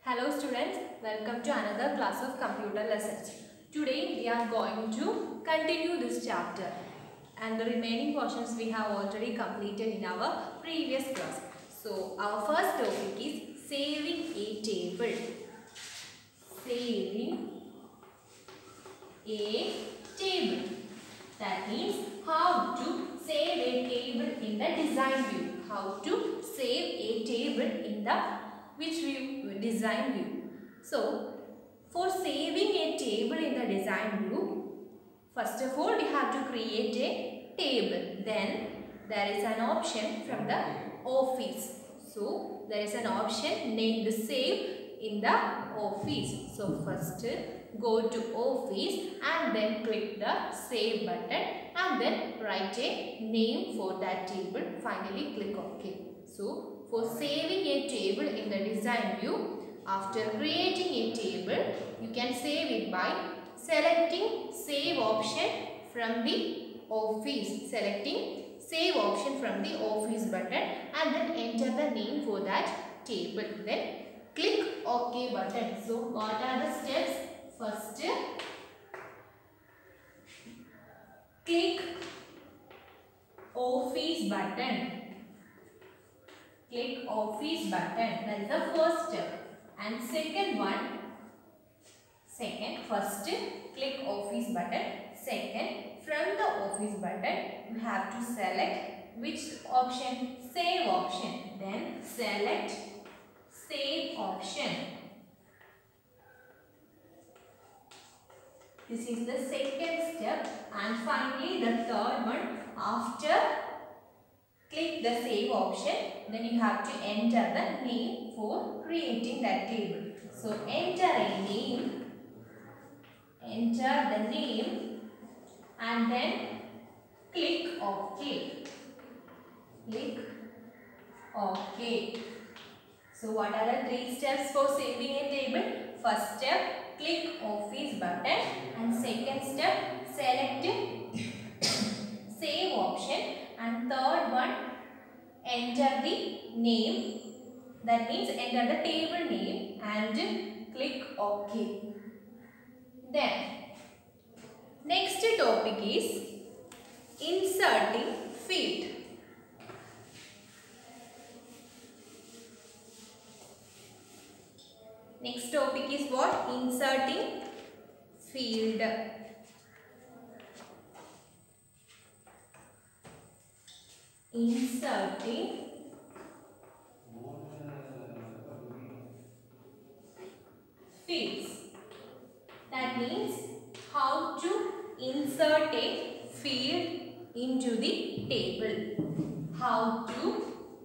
Hello students, welcome to another class of computer lessons. Today we are going to continue this chapter and the remaining portions we have already completed in our previous class. So our first topic is saving a table. Saving a table. That means how to save a table in the design view. How to save a table in the which view? Design view. So for saving a table in the design view, first of all we have to create a table. Then there is an option from the office. So there is an option named save in the office. So first go to office and then click the save button and then write a name for that table. Finally click OK. So for saving a table in the design view, after creating a table, you can save it by selecting save option from the office. Selecting save option from the office button and then enter the name for that table. Then click OK button. So what are the steps? First, click office button. Click office button. That is the first step. And second one, first click office button. Second, from the office button, you have to select which option? Save option. Then select save option. This is the second step. And finally, the third one, after click the save option, then you have to enter the name for creating that table. So enter a name, enter the name and then click OK. Click OK. So what are the three steps for saving a table? First step, click office button, and second step, select save option, and third one, enter the name, that means enter the table name and click OK. Then next topic is inserting field. Next topic is what? Inserting field. Inserting fields. That means how to insert a field into the table. How to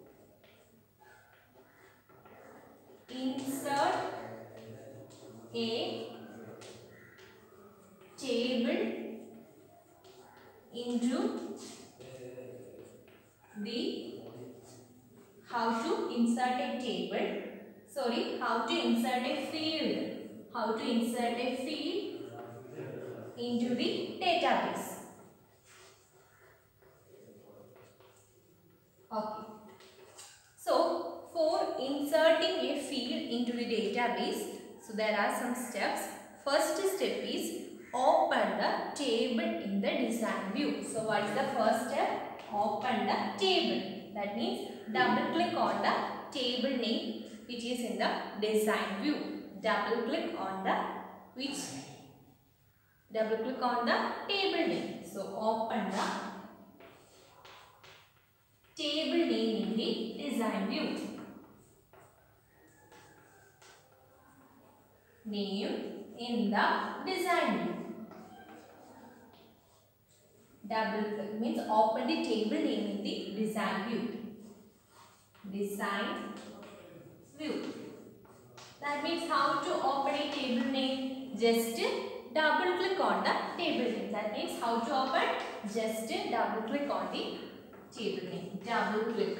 insert a table into the how to insert a field. How to insert a field into the database. Okay. So for inserting a field into the database, so there are some steps. First step is open the table in the design view. So what is the first step? Open the table. That means double click on the table name which is in the design view. Double click on the table name. So open the table name in the design view. Name in the design view. Double click means open the table name in the design view. Design view. That means how to open a table name? Just double click on the table name. That means how to open? Just double click on the table name. Double click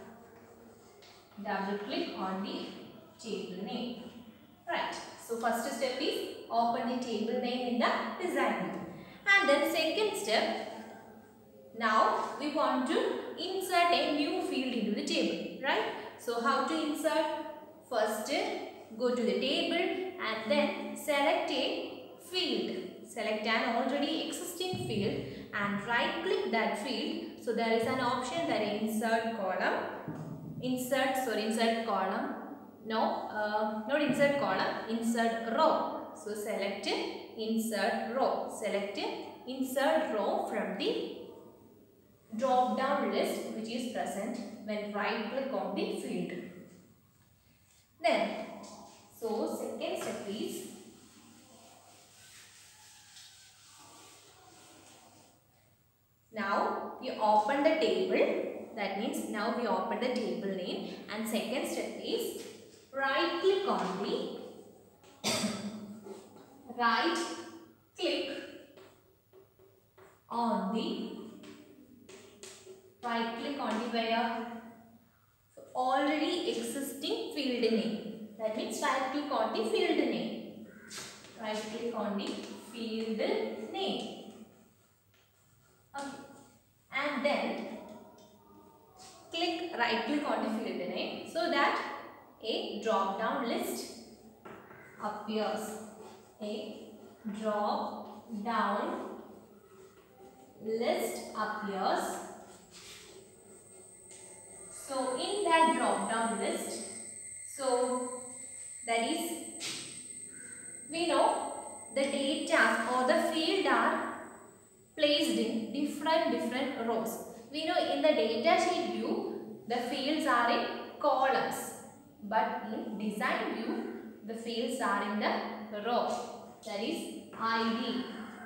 on the table name. Right. So first step is open the table name in the design view. And then second step, now we want to insert a new field into the table, right? So how to insert? First go to the table and then select a field. Select an already existing field and right click that field. So there is an option that insert column. Insert column. No, not insert column, insert row. So select insert row. Select insert row from the drop down list which is present when right click on the field. Then, so second step is now we open the table. That means now we open the table name, and second step is right click on the right click on the where already existing field name. That means right click on the field name. Right click on the field name. Okay. And then right click on the field name so that a drop down list appears. A drop down list appears. So in that drop down list, so that is, we know the data or the field are placed in different rows. We know in the data sheet view the fields are in columns, but in design view the fields are in the row. That is ID.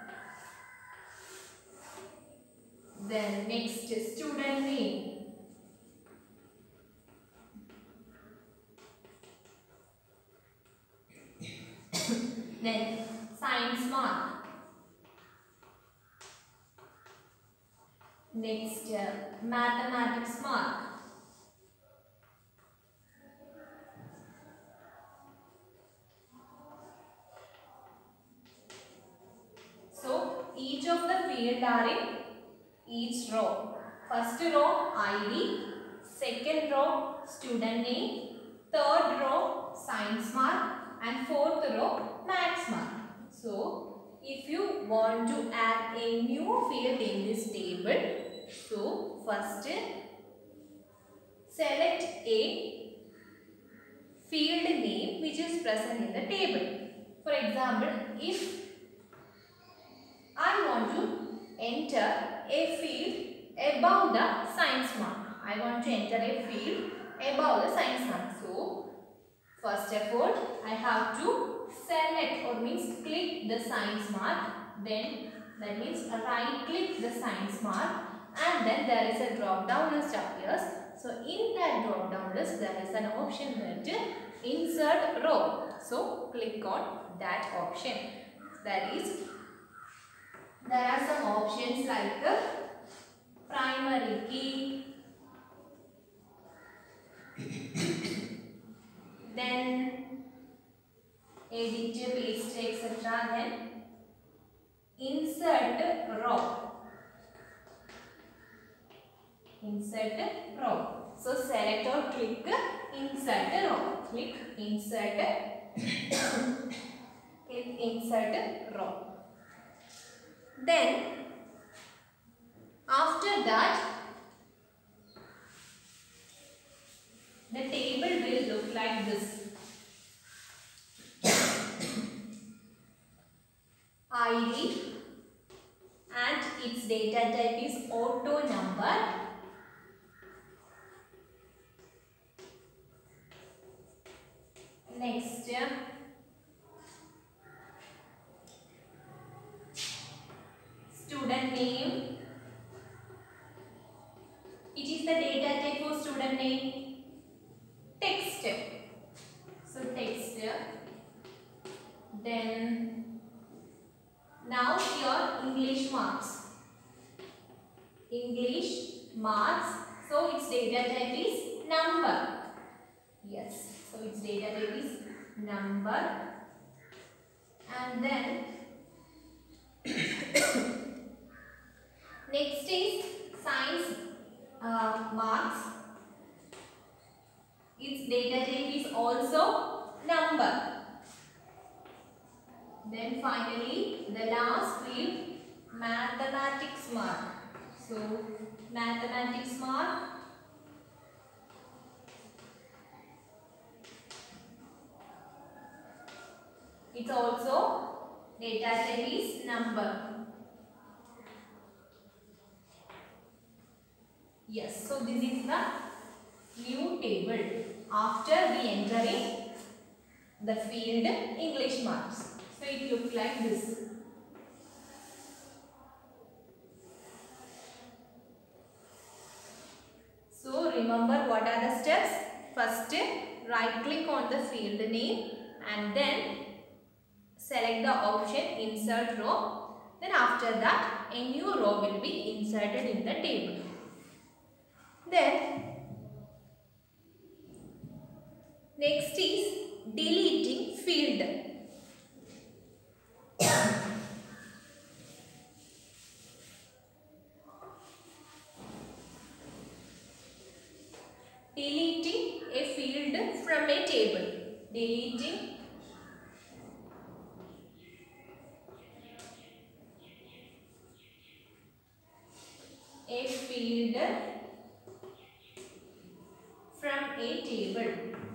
Then next is student name. Then science mark. Next mathematics mark. So each of the field are in each row. First row ID, second row student name, third row science mark, and fourth row maths mark. So if you want to add a new field in this table, so first select a field name which is present in the table. For example, if I want to enter a field above the science mark, I want to enter a field above the science mark. So first of all, I have to select or means click the science mark. Then that means right click the science mark, and then there is a drop down list appears. So in that drop down list there is an option that insert row. So click on that option. That is, there are some options like primary key, then edit, paste, etc. Then insert row. Insert row. So select or click insert row. Click insert. Click insert row. Then after that the table will look like this. ID and its data type is auto number. Next, student name. It is the data type for student name. Text. So text. Then now your English marks. English marks. So its data type is number. Yes. So its data type is number. And then next is science marks. Its data type is also number. Then finally, the last field, mathematics mark. So, mathematics mark. It's also data type is number. Yes, so this is the new table after we entering the field English marks. So it looks like this. So remember what are the steps? First, right click on the field name and then select the option insert row. Then after that a new row will be inserted in the table. Then next is deleting field. Deleting a field from a table. Deleting a field from a table.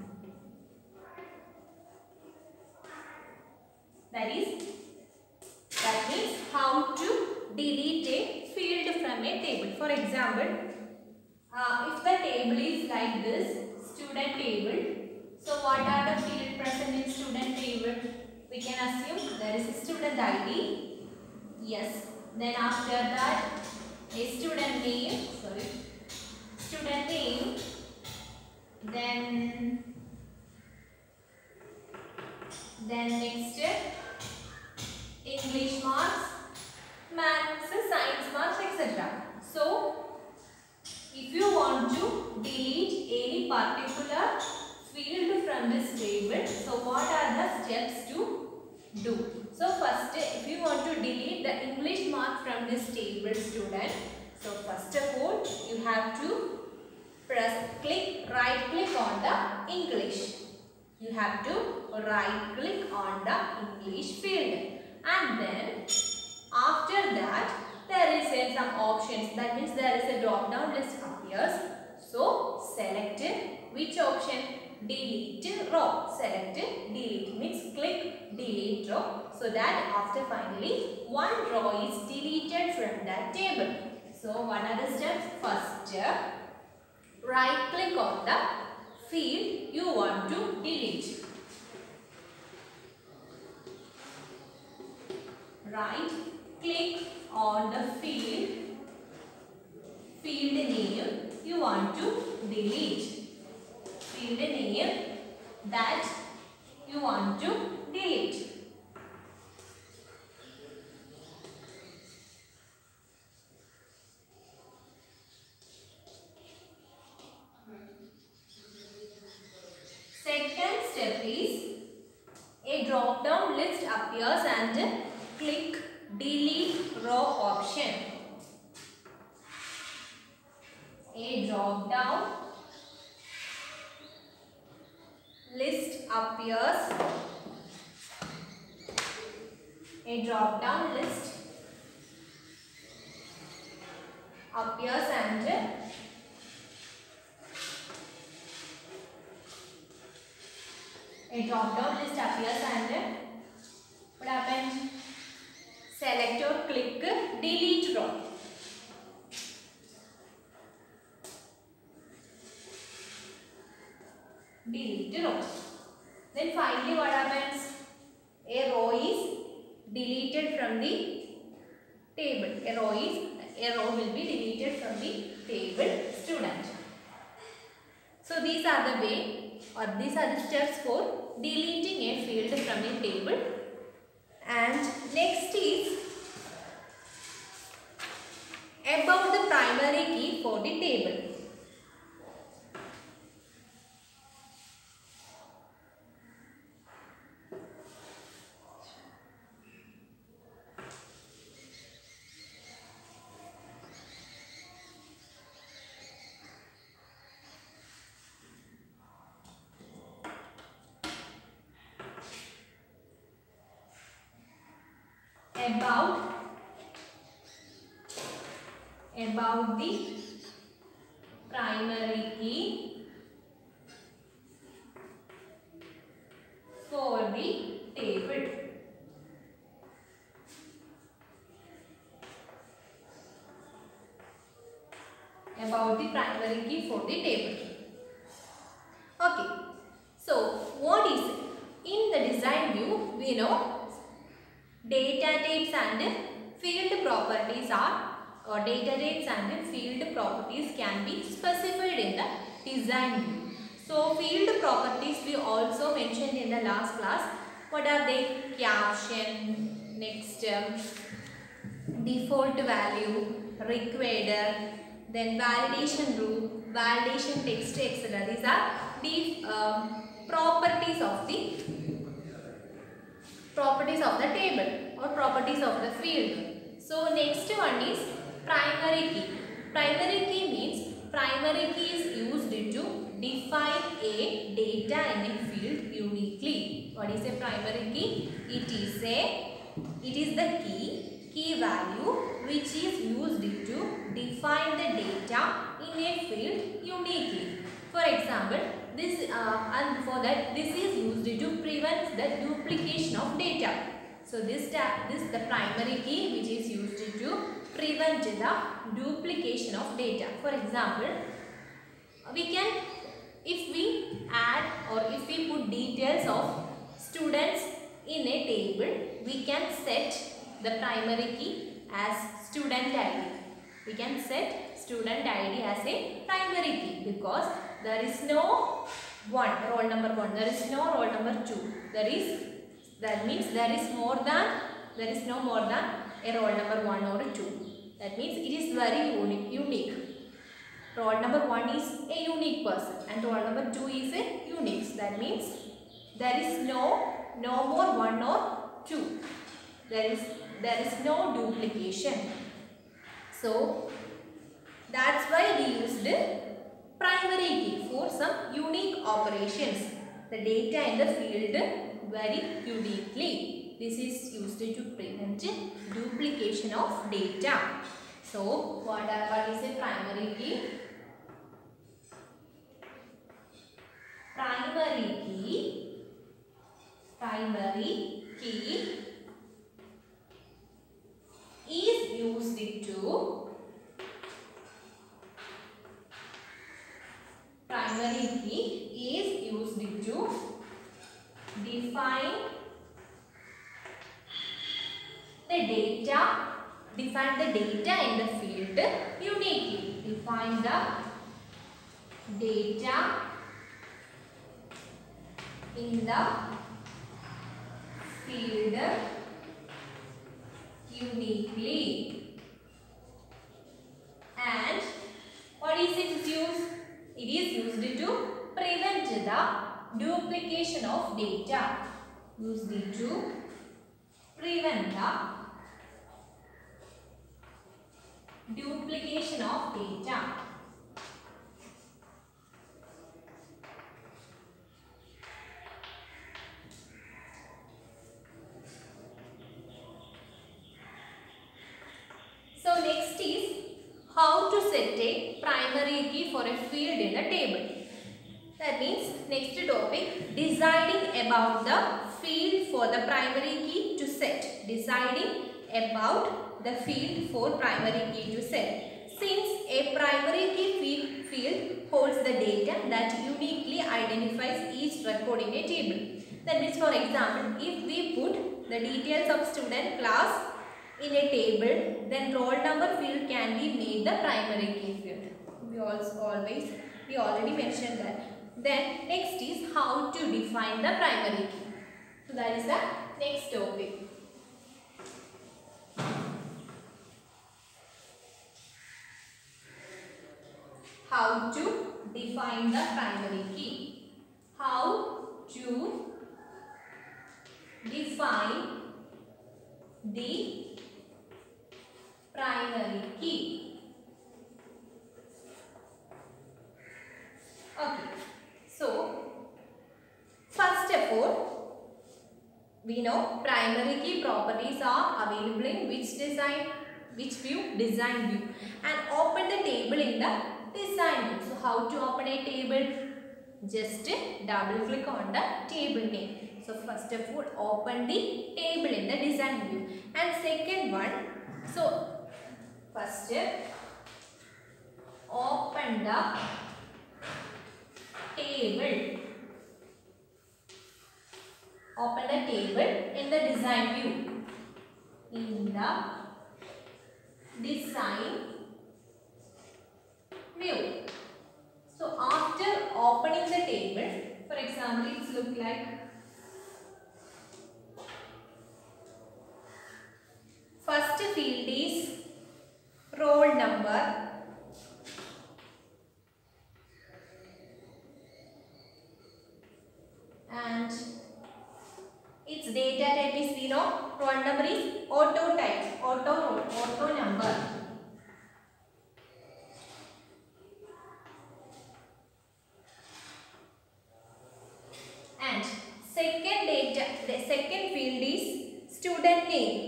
That means how to delete a field from a table. For example, if the table is like this, student table. So what are the field present in student table? We can assume there is a student ID. Yes. Then after that, a student name. Student name. Then next English marks, maths, science marks, etc. So if you want to delete any particular field from this table, so what are the steps to do? So first, if you want to delete the English mark from this table, student, so first of all you have to right click on the English. You have to right click on the English field, and then after that there is some options. That means there is a drop down list appears. So select which option? Delete row. Select delete means click delete row, so that after finally one row is deleted from that table. So what are the steps? First, right click on the field you want to delete. Right click on the field name you want to delete. Field name that you want to delete. Second step is a drop down list appears and click delete row option. A drop down list appears. A drop down list appears and what happens? Select or click delete row. Delete row. Then finally what happens? A row is deleted from the table. A row will be deleted from the table student. So these are the way, or these are the steps for deleting a field from a table. And next is about the primary key for the table. about the primary key for the table. About the primary key for the table. Okay. So what is it? In the design view, we know data types and field properties are, or data types and field properties can be specified in the design view. So field properties we also mentioned in the last class. What are they? Caption, next default value, required, then validation group, validation text, etc. These are the properties of the table or properties of the field. So next one is primary key. Primary key means primary key is used to define a data in a field uniquely. What is a primary key? It is the key value which is used to define the data in a field uniquely. For example, this is used to prevent the duplication of data. So this the primary key which is used to prevent the duplication of data. For example, if we add or if we put details of students in a table, we can set the primary key as student ID. We can set student ID as a primary key because there is no roll number 1, there is no roll number 2. That means there is no more than a roll number 1 or 2. That means it is very unique. Roll number 1 is a unique person and roll number 2 is a unique. That means there is no more 1 or 2. There is no duplication. So that's why we used primary key for some unique operations. The data in the field very uniquely. This is used to prevent duplication of data. So what is a primary key? Primary key is used to define the data in the field uniquely. Define the data in the field uniquely. And what is its use? It is used to prevent the duplication of data. Used to prevent the duplication of data. So next is how to set a primary key for a field in a table. That means next topic, deciding about the field for the primary key to set. Deciding about the field for primary key to set. Since a primary key field holds the data that uniquely identifies each record in a table. That means, for example, if we put the details of student class in a table, then roll number field can be made the primary key field. We already mentioned that. Then next is how to define the primary key. So that is the next topic. How to define the primary key. How to define the primary key. Okay. So first of all, we know primary key properties are available in which design, which view? Design view. And open the table in the design view. So how to open a table? Just double click on the table name. So first of all, open the table in the design view. And second one, so first open the table. Open the table in the design view. In the design view. So after opening the table, for example, it looks like first field is roll number, and its data type is 0. Roll number is auto type, auto number. And second data, the second field is student name.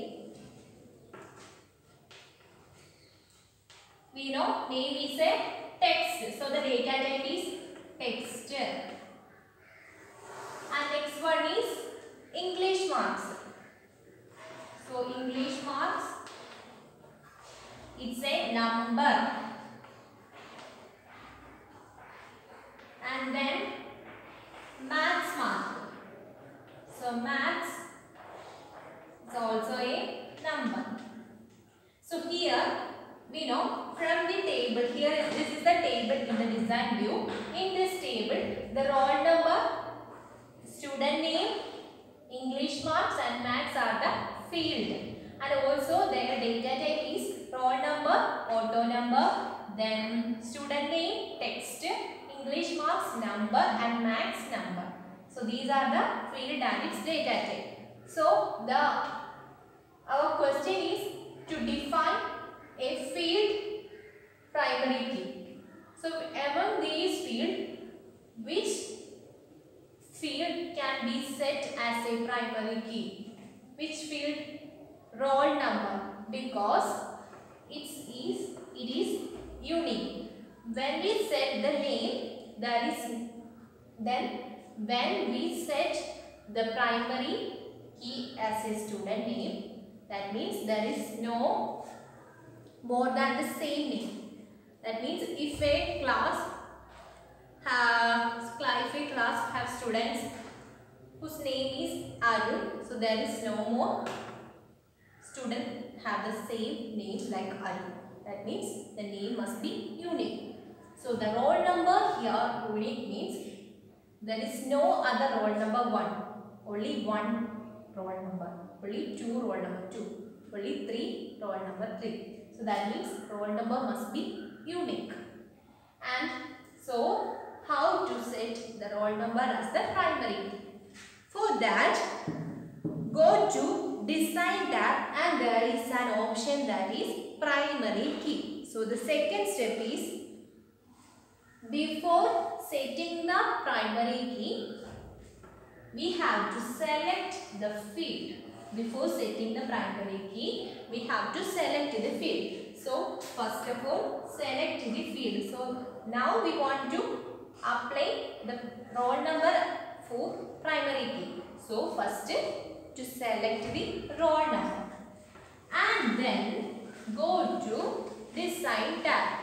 We know name is a text, so the data type is text. And next one is English marks. So English marks, it's a number. And then maths mark. So maths is also a number. So here we know from the table, here this is the table in the design view. In this table, the roll number, student name, English marks and maths are the field. And also their data type is roll number, auto number, then student name, text, English marks, number and maths number. So these are the field and its data type. So our question is to define a field primary key. So among these fields, which field can be set as a primary key? Which field? Roll number, because it is unique. When we set the name, then when we set the primary key as a student name, that means there is no more than the same name. That means if a class have students whose name is Arun, so there is no more student have the same name like Arun. That means the name must be unique. So the roll number here unique means there is no other roll number 1. Only one roll number. Only 2 roll number 2. Only 3 roll number 3. So that means roll number must be unique. And so how to set the roll number as the primary key? For that, go to design tab and there is an option that is primary key. So the second step is, before setting the primary key, we have to select the field. Before setting the primary key, we have to select the field. So first of all, select the field. So now we want to apply the roll number for primary key. So first to select the roll number and then go to design tab.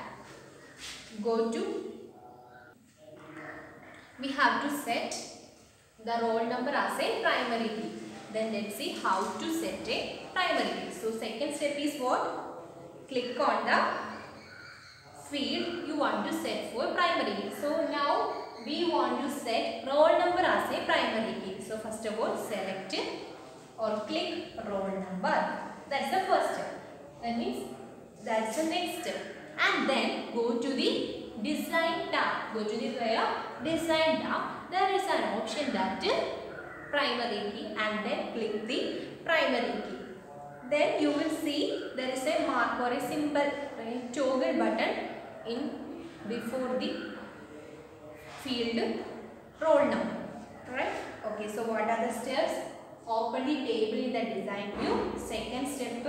We have to set the roll number as a primary key. Then let's see how to set a primary key. So second step is what? Click on the field you want to set for primary key. So now we want to set roll number as a primary key. So first of all, select or click roll number. That's the first step. That means that's the next step. And then go to the design tab. Go to the design tab. There is an option that primary key and then click the primary key. Then you will see there is a mark or a symbol, a toggle button in before the field roll number. Right? Okay, so what are the steps? open the table in the design view. Second step,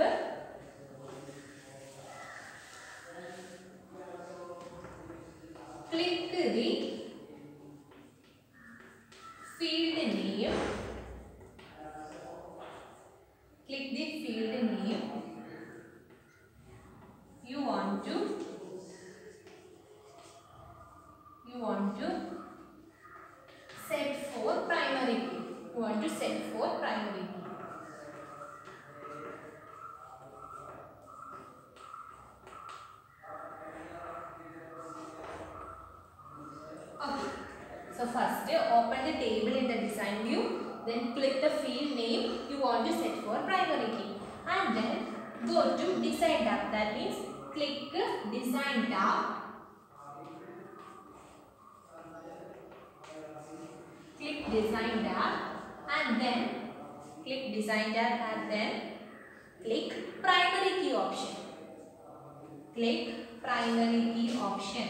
click the field name. Click the field name you want to set for primary key. You want to set for primary key. Okay. So first open the table in the design view. Then click the field name you want to set for primary key. And then go to design tab. That means click design tab. Click design tab and then click design tab and then click primary key option. Click primary key option.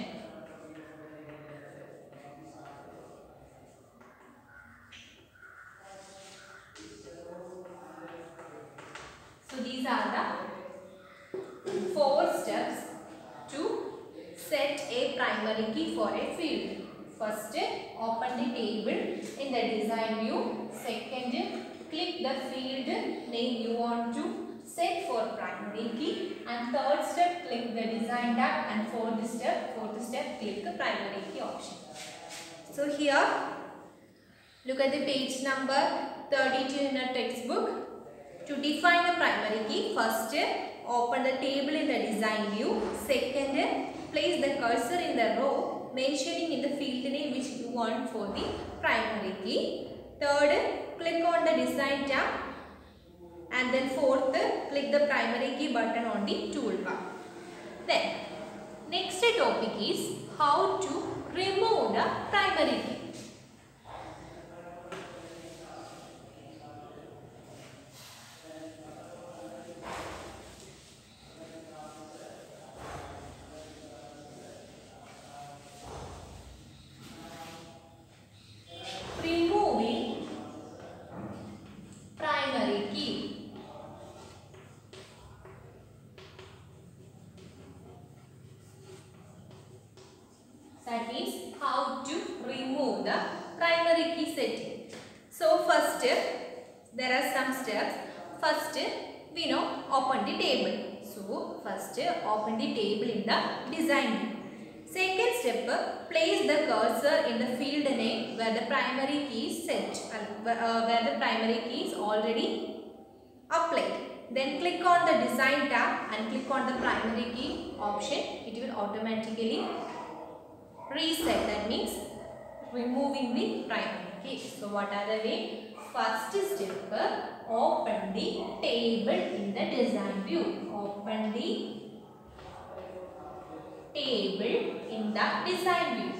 So these are the 4 steps to set a primary key for a field. First, open the table in the design view. Second, click the field name you want to set for primary key. And third step, click the design tab. And fourth step, click the primary key option. So here, look at the page number 32 in our textbook. To define the primary key, first open the table in the design view. Second, place the cursor in the row mentioning in the field name which you want for the primary key. Third, click on the design tab. And then fourth, click the primary key button on the toolbar. Then, next topic is how to remove the primary key. Removing primary key. That means how to remove the primary key setting. So first there are some steps. First we know open the table. So first open the table in the design view. Second step, place the cursor in the field name where the primary key is set, where the primary key is already applied. Then click on the design tab and click on the primary key option. It will automatically reset. That means removing the primary key. So what are the way? First step, open the table in the design view. Open the table in the design view.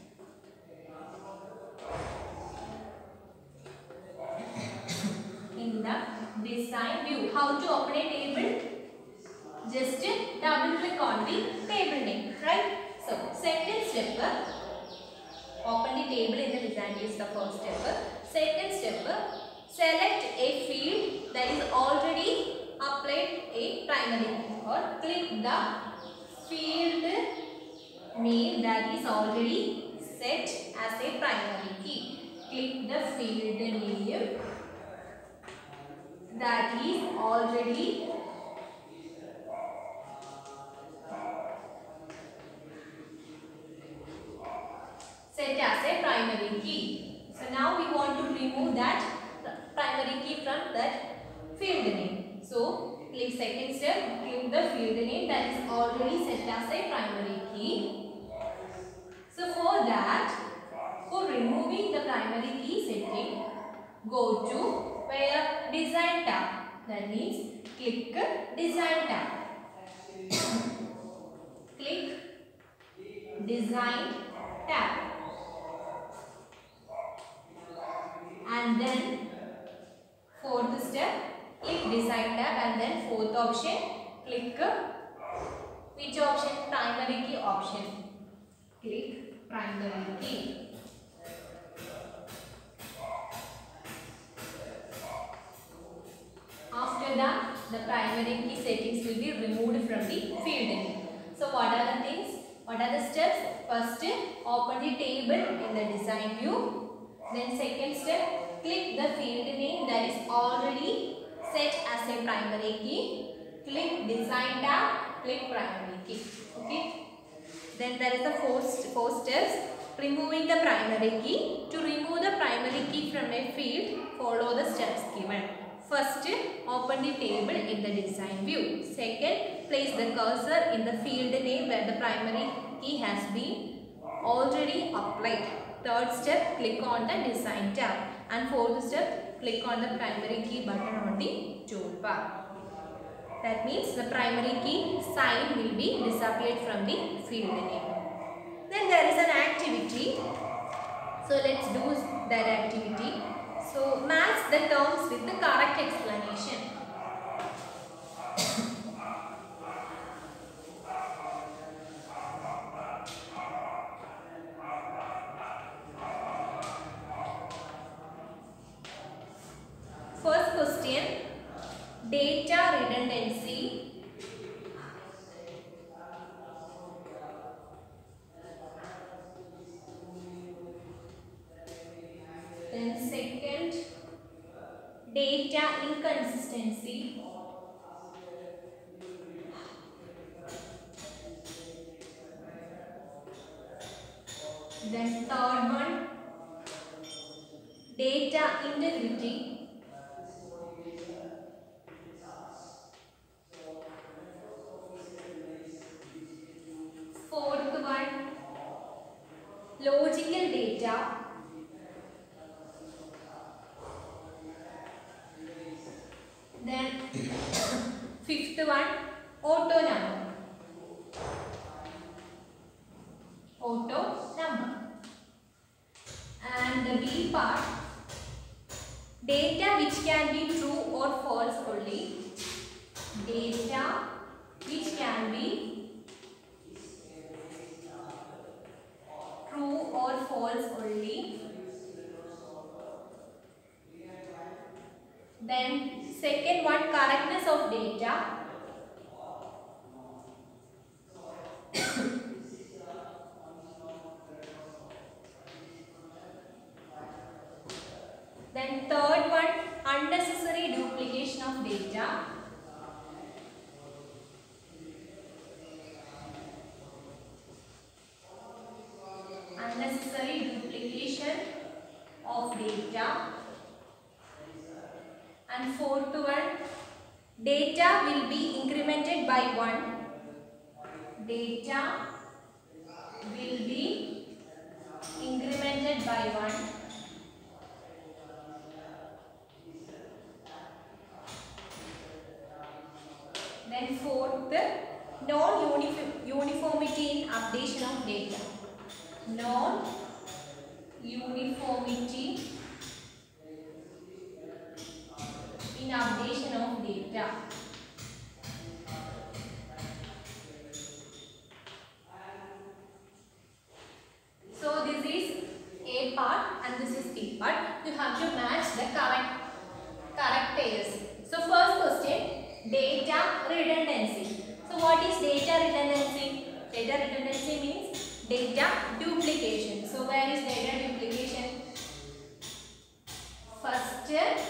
In the design view. How to open a table? Just double click on the table name, right? So second step, open the table in the design view is the first step. Second step, select a field that is already applied a primary key, or click the field name that is already set as a primary key. Click the field name that is already set as a primary key. So now we want to remove that primary key from that field name. So click second step, click the field name that is already set as a primary key. So for that, for removing the primary key setting, go to where design tab. That means click design tab. Click design tab. And then fourth step, click design tab and then fourth option, click which option? Primary key option. Click primary key. that the primary key settings will be removed from the field name. So what are the things? What are the steps? First, open the table in the design view. Then second step, click the field name that is already set as a primary key. Click design tab, click primary key. Okay. Then there is the four steps. Removing the primary key. To remove the primary key from a field, follow the steps given. First, open the table in the design view. Second, place the cursor in the field name where the primary key has been already applied. Third step, click on the design tab. And fourth step, click on the primary key button on the toolbar. That means the primary key sign will be disappeared from the field name. Then there is an activity. So let's do that activity. So match the terms with the correct explanation. First question, data redundancy. Then second, data inconsistency. Then third one, data integrity. Fourth one, logical data. Then fifth one, auto number. Auto number. And the B part, data which can be true or false only. Data which can be true or false only. Then second one, correctness of data. Then third one, unnecessary duplication of data. Unnecessary duplication of data. And fourth one, data will be incremented by 1. Data will be incremented by 1. Then fourth, non-uniformity in updation of data. Non-uniformity in updation of data. So this is A part and this is B part. You have to match the correct pairs. So first question, data redundancy. So what is data redundancy? Data redundancy means data duplication. So where is data duplication? First,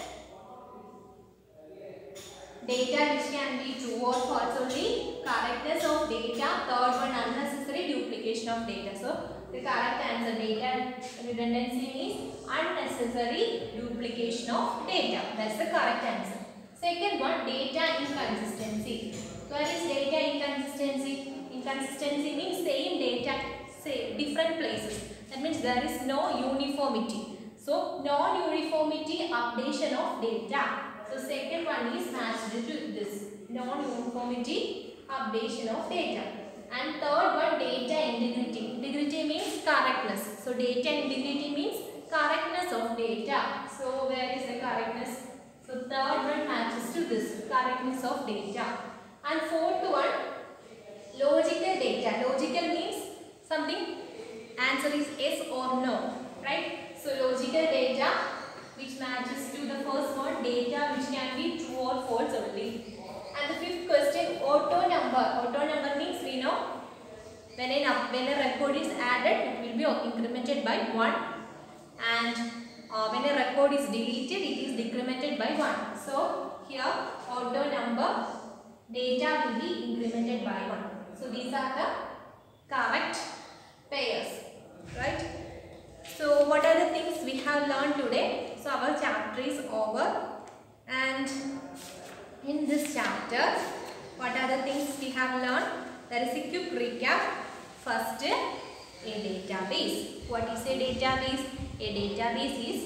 data which can be true or false only. Correctness of data. Third one, unnecessary duplication of data. So the correct answer, data redundancy means unnecessary duplication of data. That's the correct answer. Second one, data inconsistency. Where is data inconsistency? Inconsistency means same data, say different places. That means there is no uniformity. So non-uniformity updation of data. So second one is matched to this, non-uniformity updation of data. And third one, data integrity. Integrity means correctness. So data integrity means correctness of data. So where is the correctness? So third one matches to this, correctness of data. And fourth one, logical data. Logical means something, answer is yes or no, right? So logical data which matches to the first one, data which can be true or false only. And the fifth question, auto number. Auto number means we know when a record is added, it will be incremented by 1, and when a record is deleted, it is decremented by 1. So here auto number data will be incremented by 1. So these are the correct pairs, right? So what are the things we have learned today? So our chapter is over, and in this chapter, what are the things we have learned? There is a quick recap. First, a database. What is a database? A database is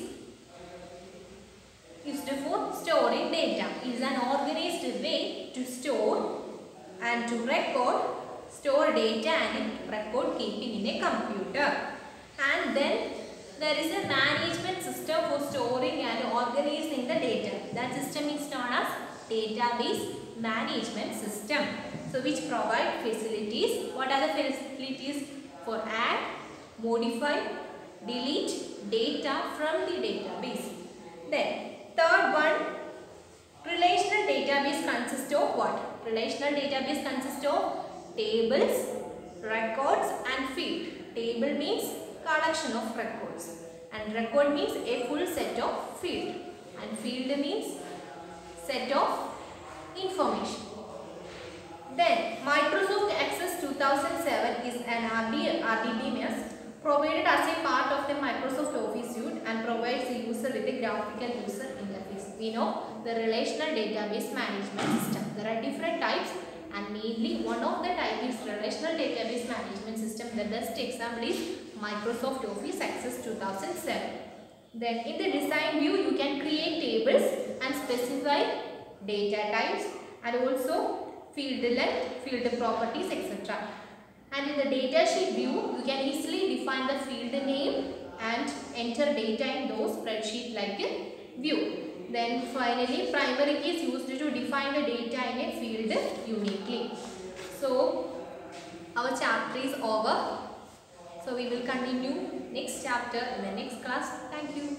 used for storing data. It is an organized way to store and to store data and record keeping in a computer. And then there is a management system for storing and organizing the data. That system is known as database management system. So which provide facilities. What are the facilities? For add, modify, delete data from the database. Then third one, relational database consists of what? Relational database consists of tables, records and field. Table means collection of records, and record means a full set of field, and field means set of information. Then Microsoft Access 2007 is an RDBMS provided as a part of the Microsoft Office suite and provides the user with a graphical user interface. We know the relational database management system. There are different types, and mainly one of the type is relational database management system. The best example is Microsoft Office Access 2007. Then in the design view, you can create tables and specify data types and also field length, field properties, etc. And in the data sheet view, you can easily define the field name and enter data in those spreadsheet like a view. Then finally, primary key is used to define the data in a field uniquely. So our chapter is over. So we will continue next chapter in the next class. Thank you.